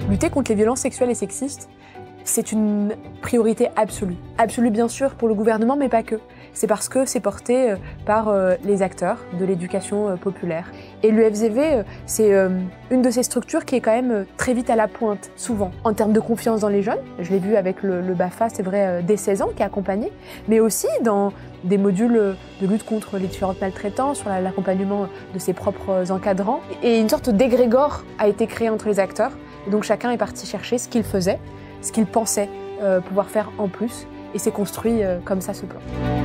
Lutter contre les violences sexuelles et sexistes, c'est une priorité absolue. Absolue bien sûr pour le gouvernement, mais pas que. C'est parce que c'est porté par les acteurs de l'éducation populaire. Et l'UFZV, c'est une de ces structures qui est quand même très vite à la pointe, souvent, en termes de confiance dans les jeunes. Je l'ai vu avec le BAFA, c'est vrai, dès 16 ans, qui est accompagné, mais aussi dans des modules de lutte contre les différentes maltraitances, sur l'accompagnement de ses propres encadrants. Et une sorte d'égrégore a été créé entre les acteurs. Et donc chacun est parti chercher ce qu'il faisait, ce qu'il pensait pouvoir faire en plus, et s'est construit comme ça ce plan.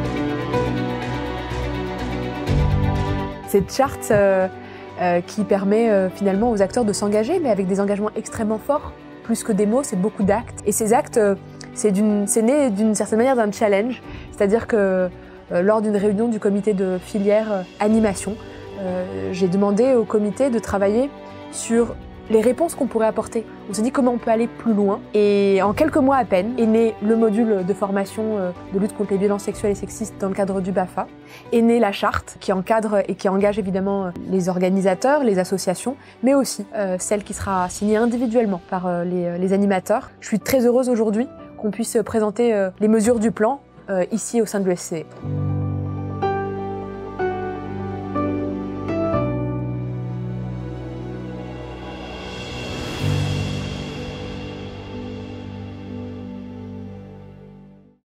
Cette charte qui permet finalement aux acteurs de s'engager, mais avec des engagements extrêmement forts, plus que des mots, c'est beaucoup d'actes. Et ces actes, c'est né d'une certaine manière d'un challenge, c'est-à-dire que lors d'une réunion du comité de filière animation, j'ai demandé au comité de travailler sur les réponses qu'on pourrait apporter. On s'est dit comment on peut aller plus loin. Et en quelques mois à peine, est né le module de formation de lutte contre les violences sexuelles et sexistes dans le cadre du BAFA. Est née la charte qui encadre et qui engage évidemment les organisateurs, les associations, mais aussi celle qui sera signée individuellement par les animateurs. Je suis très heureuse aujourd'hui qu'on puisse présenter les mesures du plan ici au sein de l'UFCE.